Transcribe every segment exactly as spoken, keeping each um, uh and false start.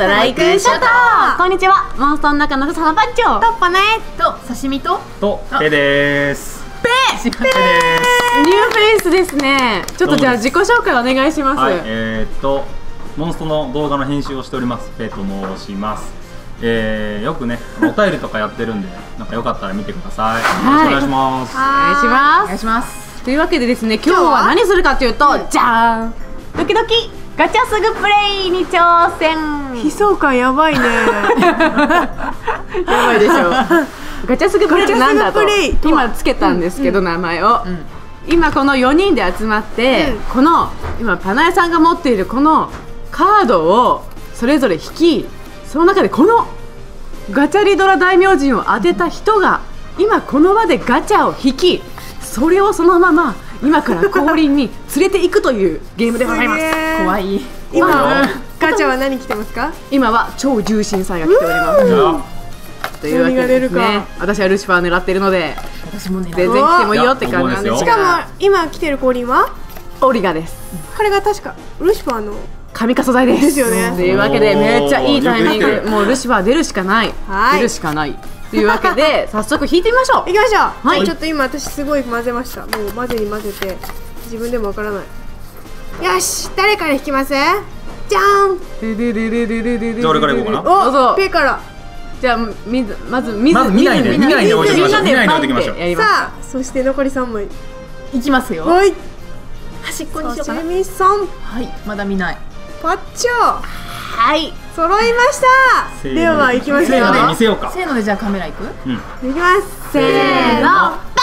トライクショット。こんにちは、モンストの中のサナパッチョとパネと刺身ととペです。 ペペです。ニューフェイスですね。ちょっとじゃあ自己紹介お願いします。 はい、えー、っとモンストの動画の編集をしておりますペと申します。えー、よくねお便りとかやってるんで、なんかよかったら見てください。 はい、 よろしくお願いします。 お願いします。 お願いします。 というわけでですね、今日は何するかというと、じゃーん、ドキドキガチャすぐプレイに挑戦。 悲壮感やばいね。 やばいでしょ。ガチャすぐプレイってなんだと今つけたんですけど、名前を、今このよにんで集まって、この今パナヤさんが持っているこのカードをそれぞれ引き、その中でこのガチャリドラ大名人を当てた人が今この場でガチャを引き、それをそのまま今から降臨に連れていくというゲームでございます。 怖い。 今ガチャは何来てますか？ 今は超重心祭が来ております。というわけでですね、私はルシファー狙っているので、 私もね全然来てもいいよって感じなんですしかも今来てる降臨はオリガです。 これが確かルシファーの神化素材です。 ですよね。 というわけでめっちゃいいタイミング、もうルシファー出るしかない、 はい、 出るしかないというわけで早速引いてみましょう。 行きましょう。 はい、 ちょっと今私すごい混ぜました。もう混ぜに混ぜて自分でもわからない。よし、誰から引きます？じゃーん。 じゃあ俺からいこうかな。 どうぞ。 ペから。 じゃあみずまずみずまず見ないで見ないで置いてきましょう。見ないで置いてきましょう。 さあ、そして残りさんまいいきますよ。 はい。 端っこにしようかな。 さみさん。 はい、まだ見ない。 パッチョ。 はい、 揃いました。では行きますよ。 せーので見せようか。 せーのでじゃあカメラ行く？ うん。 行きます。 せーの。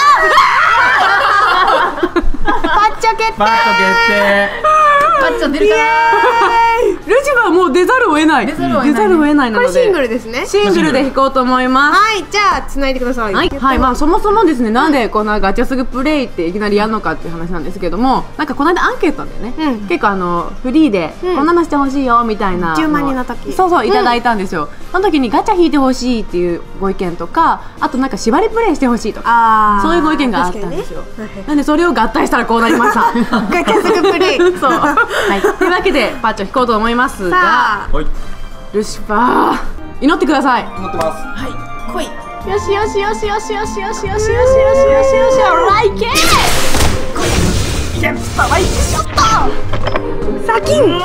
パッチョ決定。 パッチョ決定。 パッチョ出るかな。 ルシファーもう出ざるを得ない。 出ざるを得ない。 出ざるを得ないなので。 これシングルですね。 シングルで引こうと思います。 はい、じゃあ繋いでください。 はい、はい、まあそもそもですね、なんでこんなガチャすぐプレイっていきなりやるのかっていう話なんですけども、なんかこの間アンケートでね、 うん、 結構あのフリーでこんなのしてほしいよみたいなじゅうまんにんの時、 そうそういただいたんですよ。その時にガチャ引いてほしいっていうご意見とか、あとなんか縛りプレイしてほしいとか、そういうご意見があったんですよ。なんでそれを合体したらこうなりました。 ガチャすぐプレイ。 そう、はい、というわけでパッチョ引こうと思いますが、ルシファー祈ってください。 祈ってます。 はい、来い。 よしよしよしよしよしよしよしよしよしよしよしよし、ライケー。いけ、スタライクショット。 サキン。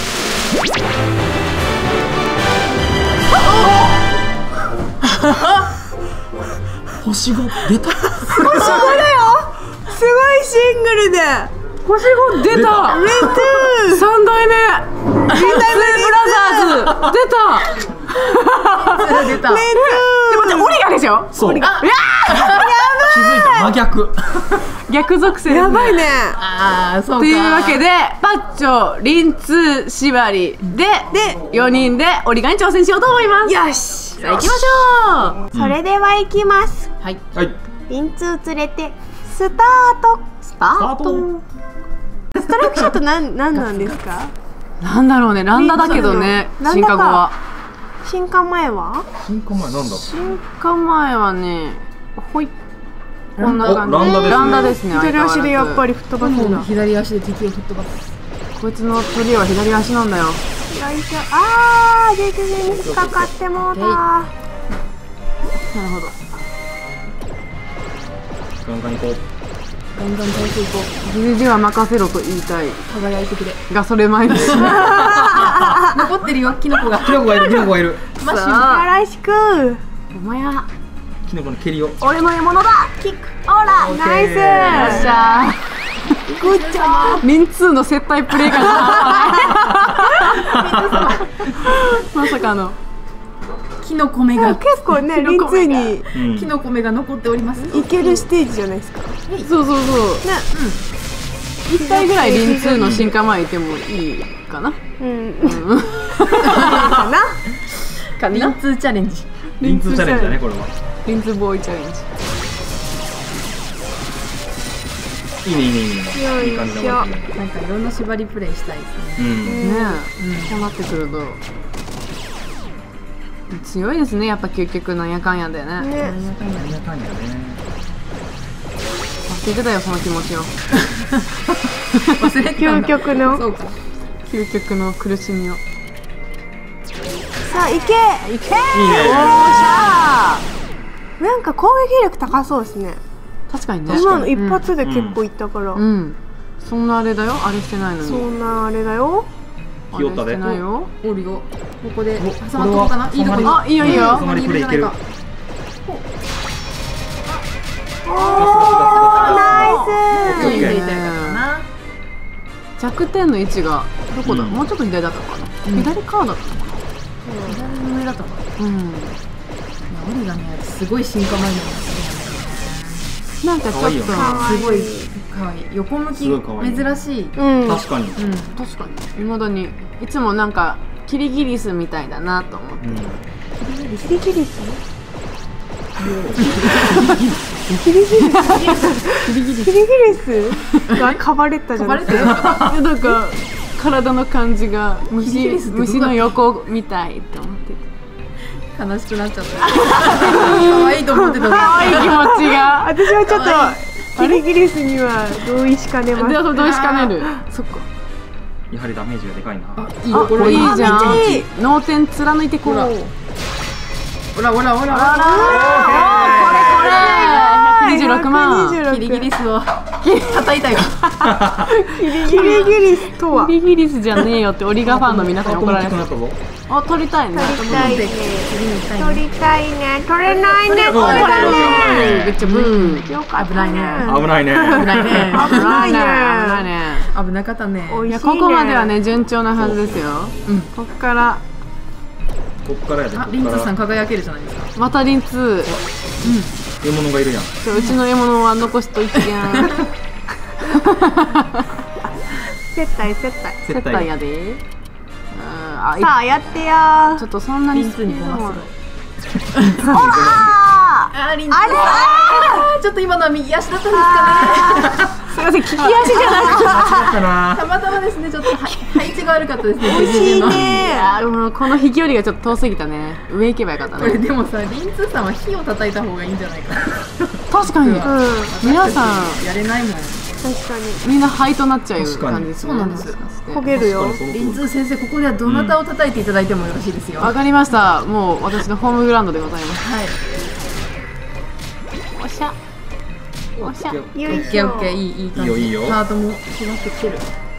星が出た。 星ごだよ。すごいシングルで。 星ご出た。レントゥー。三代目。レントゥーブラザーズ出た。 出た。 でもじゃオリガでしょ。 そう。 いやー。 気づいた。真逆。 逆属性。 やばいね。 ああ、そうか。 というわけでパッチョ、リンツ、縛りででよにんでオリガに挑戦しようと思います。 よし。 さあ行きましょう。 それでは行きます。 はい。 はい。 リンツー連れてスタート。 スタート。 ストライクショットなんなんなんですか？ なんだろうね、ランダだけどね、進化後は。 進化前は？ 進化前なんだ。 進化前はね、ほい。こんな感じ。 ランダですね。 左足でやっぱり吹っ飛ばすんだ。 左足で敵を吹っ飛ばす。 こいつの鳥は左足なんだよ。 よいしょ。ああ、デクに引っかかってもうた。なるほど。 ガンガン行こう。 ガンガン耐えていこう。ギリギリは任せろと言いたい。 輝いてくれ。 がそれ前に。 残ってるよ、キノコが。 キノコがいる、キノコがいる。 マシュよろしく。 お前や。 キノコの蹴りを。 俺の獲物だ。キック。オーラ。 ナイス。よっしゃー。グッジョブ。 リンツーの接待プレイかな。まさかの。 キノコ目が結構ね、リンツーにキノコ目が残っております。 いけるステージじゃないですか。 そうそうそう。ね、うん。一体ぐらいリンツーの進化前いてもいいかな。うん。かな。 かな。リンツーチャレンジ。 リンツーチャレンジだね、これは。 リンツーボーイチャレンジ。 いいねいいねいいね。いい感じだわ。 なんかいろんな縛りプレイしたいですね。うん。 ねえ、こうなってくると。強いですね、やっぱ究極なんやかんやでね。なんやかんや、なんやかんやね。忘れてたよ、その気持ちを。 忘れてたんだ。 究極の。 そうか。究極の苦しみを。 さあ行け。 いけー。 いいね。 おーしゃなんか攻撃力高そうですね。 ー。確かにね。 今の一発で結構いったから、 うん。うんそんなあれだよ。あれしてないのに。 そんなあれだよ。 ひよったで。 あれしてないよ。 オリオここでお挟まっとこうかな。いいとこに。 あいいよいいよ挟まりプレイいける。 おーナイス。 いいねいいねな。 弱点の位置がどこだ、 うんもうちょっと左だったかな、 うん左側だったのか左の上だったかな。 な、うん、 いやオリがねすごい進化前のなんかちょっと可愛いよねすごい可愛い。横向きすごい可愛い珍しい。 うん。 確かに。 うん。 確かに未だにいつもなんかキリギリスみたいだなと思って、 うん。 キリギリス。キリギリス。キリギリス。キリギリスが噛まれたじゃないですか。 でなんか体の感じがキリギ虫リスってどうだった虫の横みたいって思ってて悲しくなっちゃった。可愛いと思ってた。 可愛い気持ちが私はちょっとキリギリスには同意しかねます。 でどうしかねるそっかやはりダメージがでかいな。 いいよこれいいじゃんあめっちゃいい脳天貫いてこうほらほらほらほらほあら。 これこれひゃくにじゅうろくまんひゃくにじゅうろくキリギリスを叩いたよ。 キリギリギリスとはキリギリスじゃねえよってオリガファンの皆さんに怒られくなるったぞ。 あ取りたいね取りたいね。 次に行きたい取ね。 りたいね。取れないね。 取れこれだめね。 っちゃブーよかった。 危ないね危ないね。 危ないね。 危ないね。 危ないね危なかったね。 いや美味しいね。 ここまではね順調なはずですようん。 ここからこっからやで。こあっからリンツさん輝けるじゃないですか。 またリンツ獲物がいるやん。 ーうちの獲物は残しといてやん接待接待。 接接待待やでうんあいさあやってやちょっとそんなにリンツにごますー。ほらあーリンツあれあーちょっと今のは右足だったんですかね。 すいません利き足じゃなくてかな。 たまたまですねちょっとは配置が悪かったですね。 美味しいいね。 やもうこの飛距離がちょっと遠すぎたね上行けばよかったこれねでもさリンツさんは火を叩いた方がいいんじゃないかな。 確かにうん。確皆さんやれないもん。 かみんな灰となっちゃう確かに感じですねそうなんですに。焦げるよ。 リンツ先生ここではどなたを叩いていただいてもよろしいですよ。 わかりましたもう私のホームグラウンドでございますはい。 おしゃおしゃよオいしょッケーオッケーいいいい感じ。 いいよいいよハートも広がってきてる。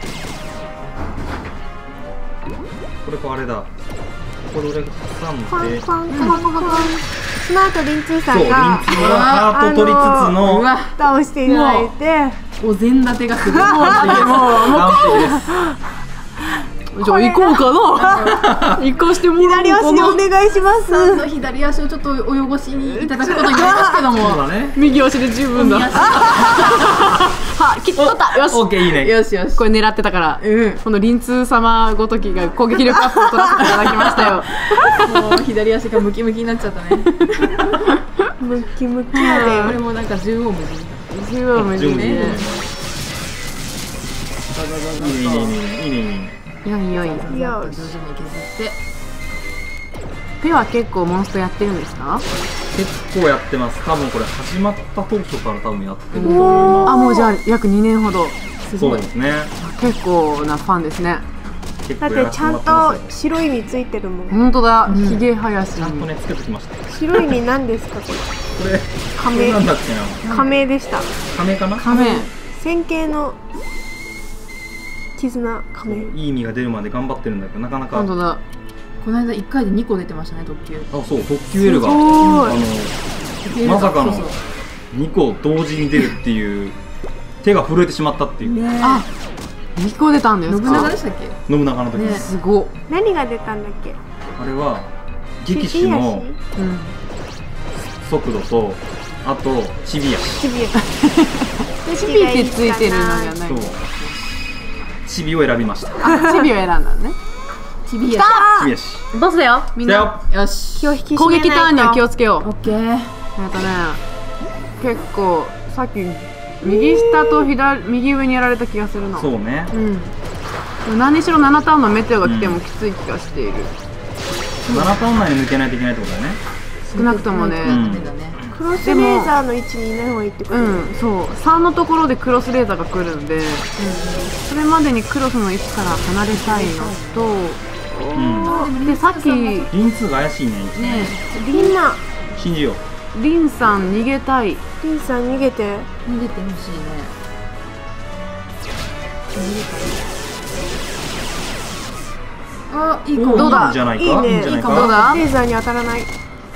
これかあれだ。これ俺挟んで。 コンコンコンコン。その後リンツーさそう、リンツんががハート取りつつうのわ倒していただいて。 お膳立てがすごい。 もうもう完璧です。 じゃあ行こうかな行かしてもらおう左足でお願いします。 さんの左足をちょっとお汚しにいただくことになりますけどそうも。 だね。 右足で十分だ右足は切っとったよしオッケーいいね。 よしよし。 これ狙ってたからうん。 このリンツー様ごときが攻撃力アップを取らせていただきましたよもう左足がムキムキになっちゃったね。 ムキムキやで。 これもなんか縦横無尽。 十分無事十分ねいいねいいねいいねいいねいいね。 よいよい上手に削って。 ペは結構モンストやってるんですか結構やってます。多分これ始まった当初から多分やってると思いあまもうじゃあ約にねんほどす。そうですね。 結構なファンですね結だってちゃん構やらせてもらってますと白い実ついてるもん。 本当だうんひげ生やしにちゃんとねつけときました。こ白い実なんですかこれ。 れ亀これなんだっけな。 仮名でした。 亀かな。 仮面線形の絆仮名。 いい意味が出るまで頑張ってるんだけどなかなか。 本当だこの間いっかいでにこ出てましたね特急。 あそう特急 L がすごいあのまさかのそうにこ同時に出るっていう手が震えてしまったっていうねあにこ出たんです信長かでしたっけ？ 信長の時ねにすごっ何が出たんだっけ。 あれは激士のうん速度とあとチビ足チビ。 チビってついてるのがないそうチビを選びました。 あチビを選んだのねチビや。 チビ足ボスだよみんだなよ。 よし。 気を引き締めないと。 攻撃ターンには気をつけようオッケー。 えっとね結構さっき右下と左右上にやられた気がするなそうね。 うん何にしろななターンのメテオが来てもきつい気がしている、 ななターン内に抜けないといけないってことだよね。 少なくともねダメだね。 クロスレーザーの位置にいない方がいいってこと。 うんそうさんのところでクロスレーザーが来るんで、それまでにクロスの位置から離れたいのとうんでさっきねリンツーが怪しいね。 みんな信じよう。 リンさん逃げたい。 リンさん逃げて。 逃げてほしいね。あ、いいかも。 どうだいいんじゃないか。 いいねいいんじゃないか。 どうだレーザーに当たらない。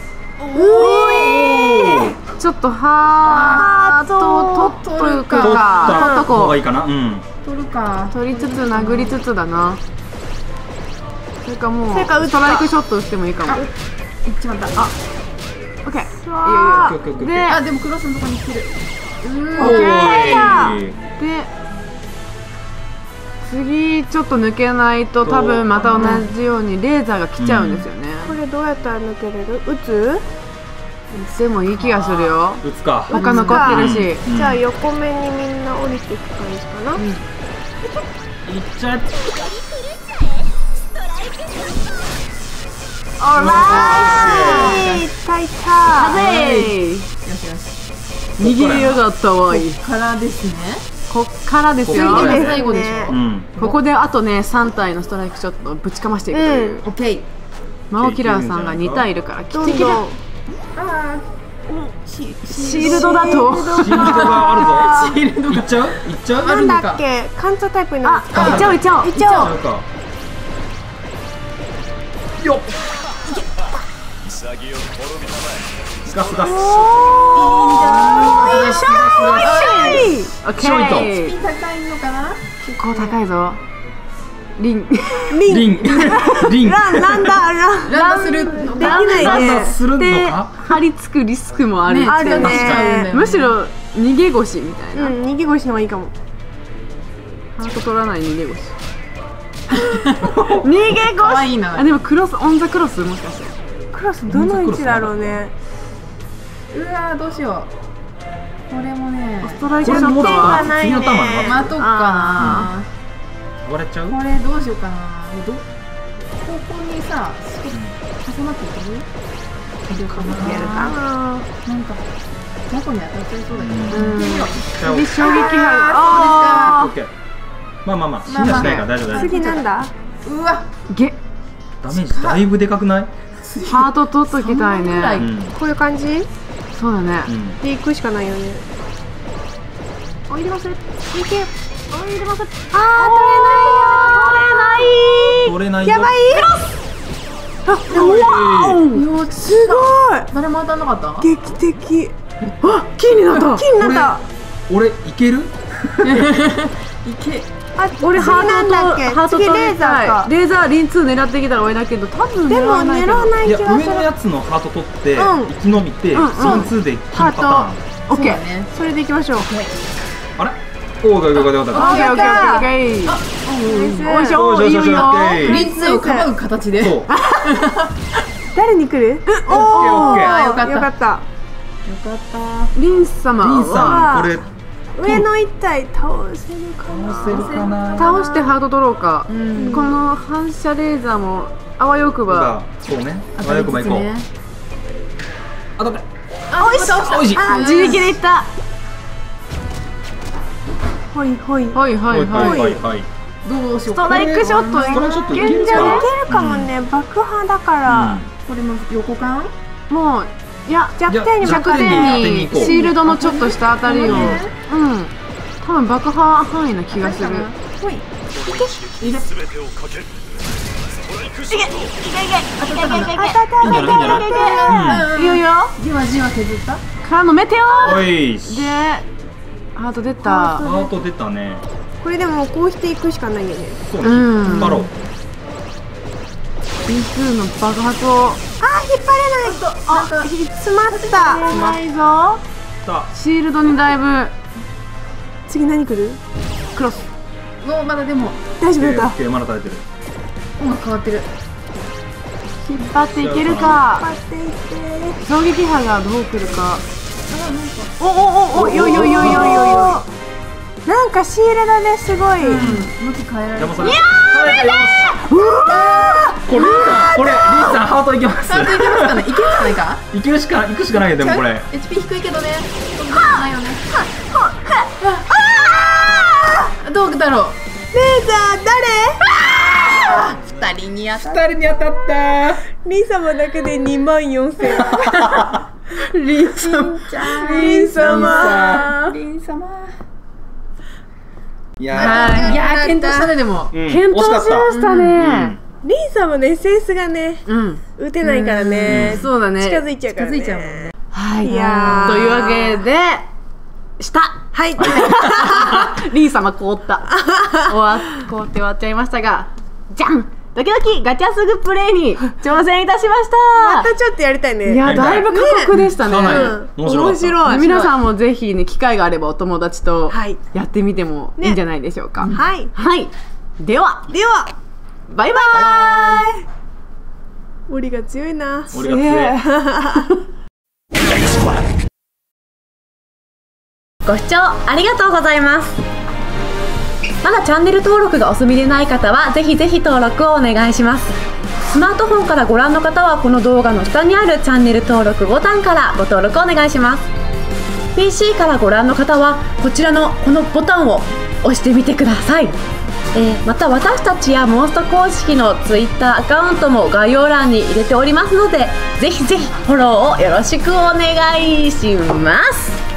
ちょっとハート取っとくか。 取った取っとこ方がいいかな。うん。 取るか。 う。取りつつ殴りつつだな。それかもうそれか打ったストライクショットしてもいいかも。 いっちまった。あ、 オッケー。いいよいいよ。 オッケーオッケーオッケーであ、でもクロスのとこに来てる。うおー。 ーい。 で次ちょっと抜けないと多分また同じようにレーザーが来ちゃうんですよね。 これどうやったら抜けれる？撃つ？ でもいい気がするよ。 打つか。 他残ってるし。 うんじゃあ横目にみんな降りていく感じかな。 いっちゃえ。 オーライ。いったいった。 ぜよしよし。 逃げやがったわい。 からですね。 こっからですよ。 こっから最後でしょ。 うん。 ここであとねさん体のストライクショットをぶちかましていくという。 オッケー。 マオキラーさんがに体いるからどんどん。 ああ。シシールドだと。 シールドがあるぞ。シールド。いっちゃう？いっちゃう？ なんだっけ？貫通タイプになるんですか？ いっちゃおういっちゃおう。 いっちゃおう。 なんか。よっ。スカスカス。 オッケちょいとー。 ピン高いのかな？ 結構高いぞ。リン。 リン。 リン。リン。 ランランダラン。 ランドするのか。 できないねランダするのでか？ 張り付くリスクもある。 ねあるねしちゃうんだよねむしろ逃げ腰みたいな。 うん、逃げ腰の方がいいかも。 ハート取らない逃げ腰。逃げ腰。 可愛いなあでもクロスオンザクロスもしかして。 クロスどの位置だろうね。 うわーどうしよう。これもね。 ストライクこれもっとショットは次の球待な。 とっかな。 割れちゃう？ これどうしようかな。どここにさ少し挟まっていける？いるかな。 やるかな。 なんかどこに当たっちゃいそうだけど。 うん行ってみよう。 ちゃおう。 次衝撃波。あオッケー。まあまあまあ、死んだしないから大丈夫大丈次なんだ？ うわ。 ーゲ夫。ダメージだいぶでかくない？ ハート取っときたいそんなぐらいね。 うん。 こういう感じ？ そうだね。 うん。 で行くしかないよね。 おいでます。いけ。おいでます。 あ取れないよ。 ー取れない。やばい。 うわすごい。 誰も当たんなかった？ 劇的。 あ金になった。 金になった。 俺いける？ いけ。 あ、俺ハーなんだっけ？ ハート次レー取りたいザーか。 レーザーリンツー狙ってきたら終わりだけど多分でも狙わないけど。 狙わないいや、 気がする。 上のやつのハート取ってうん生き延びて、 うんうんスリンツーで金パターン。 オッケー。 そうだね。 それで行きましょう。 あれ？おー、よかったよかったよオかっッケーオッケーオッケーオッケー。 ナイスおいしょよしよしよしいいよオッケーリンツをかばう形で。 た。そう。 誰に来る？ オッケーオッケー。 あよかったよかった。 よかった。 リン様リンさはん、これ上の一体倒せるかな？ 倒せるかな？ 倒してハート取ろうか。 うん。 この反射レーザーもあわよくば。 そうね。 当たりあよくば行こう。 つつね。 当たって。 あ、おいしい。 おいしい。 あ自力でいった。 ほいほい。 はいはいはいはい。 はいはい。 どうしよう。 ストライクショットストライクショットいいけるかけんじゃね？ いけるかもね。爆破だからこれも横感？ もういや弱点に弱爆点に。 点にシールドのちょっとしたあたりを、うん、多分爆破範囲な気がする。 ほい。 あたたたたたいいんじゃないいいんじゃない？ いいよいいよ。 じわじわ削った？ からのメテオおいし。 でハート出た。 ハート出たね。 これでもこうしていくしかないよね。 そうね。 うん引っ張ろう。 ビーツーの爆発をあー、引っ張れない。あ、詰まった。 ないぞ。 さシールドにだいぶ次何来る？ クロス。 お、まだでもあ、 大丈夫だ。 オッケー、まだ耐えてる。 音楽変わってる。 引っ張っていけるか。 引っ張っていって。 衝撃波がどう来るか。 おおおお、よいよいよいよいよいよ。なんかシールドですごい。 向き変えられる。 でもそれ。耐えたよし。これリンさん、これリンさんハートいけます。 あ、いけますかね。いけるしかないか。 いけるしか行くしかないよでもこれ。 エイチピー 低いけどね。ないよね。どうだろう。 レーザー誰？ 二二人に当たっ二人に当たったリン様だけでにまんよんせん。 リン様リン様。 リン様。 いやはいいやー検討したねでも。 ー、うん検討しましたね。 リン様の エスエス がね、 うん、 打てないからね。 そうだね。 近づいちゃうからね。 近づいちゃうもんね。 はい。 いやーというわけでした。 はい。 リン様凍った終わ凍って終わっちゃいましたが、じゃんドキドキガチャすぐプレイに挑戦いたしましまたちょっとやりたいね。 た。いやだいぶ過酷でしたね。 かなりうん面白かった。 面白い。 皆さんもぜひね機会があればお友達とはいやってみてもいいんじゃないでしょうか。 はい。 はい。ではでは、 バイバーイ。 檻が強いな。 俺が強い。 ご視聴ありがとうございます。まだチャンネル登録がお済みでない方はぜひぜひ登録をお願いします。スマートフォンからご覧の方はこの動画の下にあるチャンネル登録ボタンからご登録お願いします。 ピーシー からご覧の方はこちらのこのボタンを押してみてください。えー、また私たちやモンスト公式の ツイッター アカウントも概要欄に入れておりますのでぜひぜひフォローをよろしくお願いします。